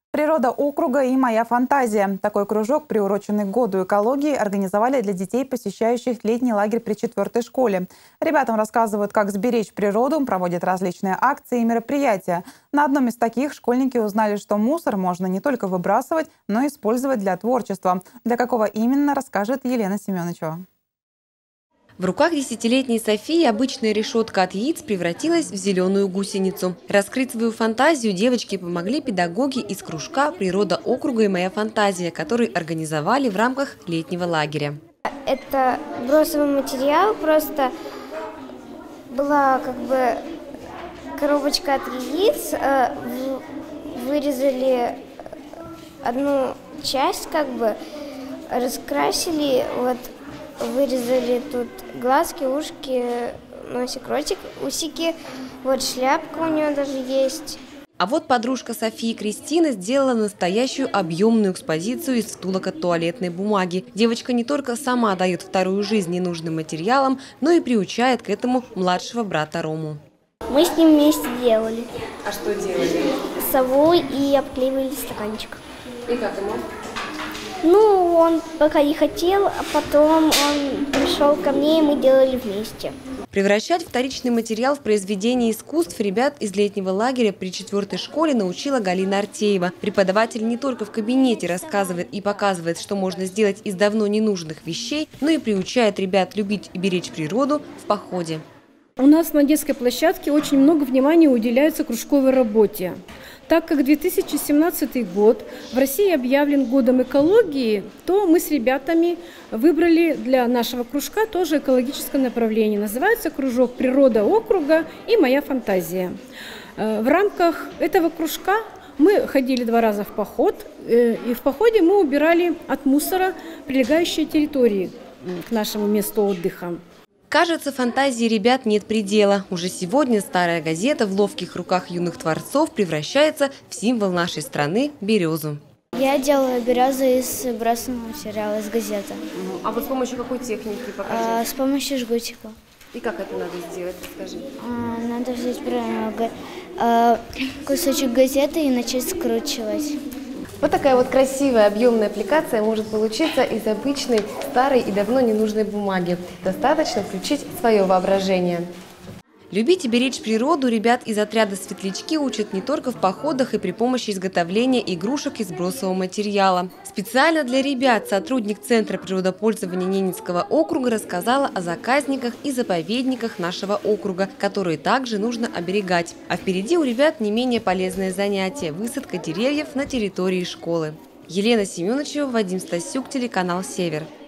Природа округа и моя фантазия. Такой кружок, приуроченный к году экологии, организовали для детей, посещающих летний лагерь при 4-й школе. Ребятам рассказывают, как сберечь природу, проводят различные акции и мероприятия. На одном из таких школьники узнали, что мусор можно не только выбрасывать, но и использовать для творчества. Для какого именно, расскажет Елена Семеновичева. В руках 10-летней Софии обычная решетка от яиц превратилась в зеленую гусеницу. Раскрыть свою фантазию девочки помогли педагоги из кружка «Природа округа и моя фантазия», который организовали в рамках летнего лагеря. Это бросовый материал, просто была коробочка от яиц, вырезали одну часть, раскрасили, вырезали тут глазки, ушки, носик, ротик, усики. Вот шляпка у нее даже есть. А вот подружка Софии Кристина сделала настоящую объемную экспозицию из втулок от туалетной бумаги. Девочка не только сама дает вторую жизнь ненужным материалам, но и приучает к этому младшего брата Рому. Мы с ним вместе делали. А что делали? Сову и обклеивали стаканчик. И как ему? Ну, он пока не хотел, а потом он пришел ко мне, и мы делали вместе. Превращать вторичный материал в произведение искусств ребят из летнего лагеря при 4-й школе научила Галина Артеева. Преподаватель не только в кабинете рассказывает и показывает, что можно сделать из давно ненужных вещей, но и приучает ребят любить и беречь природу в походе. У нас на детской площадке очень много внимания уделяется кружковой работе. Так как 2017 год в России объявлен годом экологии, то мы с ребятами выбрали для нашего кружка тоже экологическое направление. Называется кружок «Природа округа и моя фантазия». В рамках этого кружка мы ходили 2 раза в поход, и в походе мы убирали от мусора прилегающие территории к нашему месту отдыха. Кажется, фантазии ребят нет предела. Уже сегодня старая газета в ловких руках юных творцов превращается в символ нашей страны – березу. Я делала березу из бросового материала, из газеты. А вот с помощью какой техники покажи? С помощью жгутика. И как это надо сделать, расскажи? Надо взять кусочек газеты и начать скручивать. Вот такая вот красивая объемная аппликация может получиться из обычной, старой и давно ненужной бумаги. Достаточно включить свое воображение. Любить и беречь природу ребят из отряда «Светлячки» учат не только в походах и при помощи изготовления игрушек из бросового материала. Специально для ребят сотрудник Центра природопользования Ненецкого округа рассказала о заказниках и заповедниках нашего округа, которые также нужно оберегать. А впереди у ребят не менее полезное занятие – высадка деревьев на территории школы. Елена Семеновичева, Вадим Стасюк, телеканал «Север».